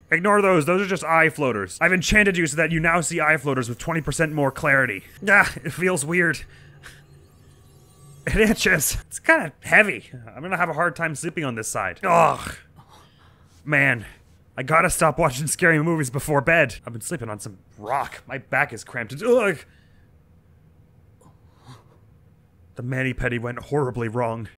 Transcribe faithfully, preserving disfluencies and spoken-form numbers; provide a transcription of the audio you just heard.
Ignore those, those are just eye floaters. I've enchanted you so that you now see eye floaters with twenty percent more clarity. Ah, it feels weird. It itches. It's kind of heavy. I'm gonna have a hard time sleeping on this side. Ugh. Man, I gotta stop watching scary movies before bed. I've been sleeping on some rock. My back is cramped. Ugh. The manipedi went horribly wrong.